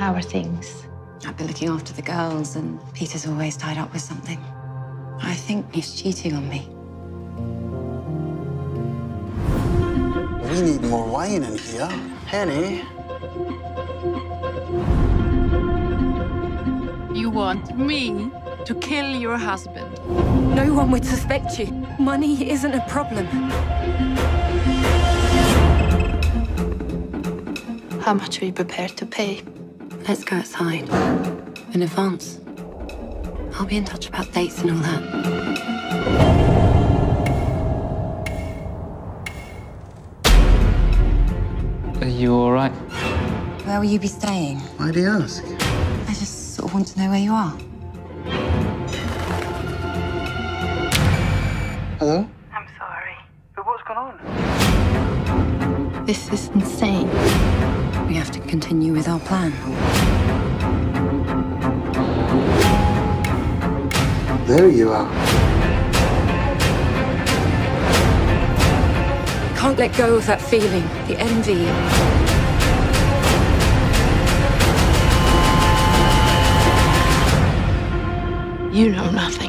our things. I've been looking after the girls, and Peter's always tied up with something. I think he's cheating on me. We need more wine in here. Henny. You want me to kill your husband? No one would suspect you. Money isn't a problem. How much are you prepared to pay? Let's go outside. In advance. I'll be in touch about dates and all that. Are you all right? Where will you be staying? Why do you ask? I just sort of want to know where you are. Hello? I'm sorry. But what's going on? This is insane. We have to continue with our plan. There you are. Can't let go of that feeling, the envy. You know nothing.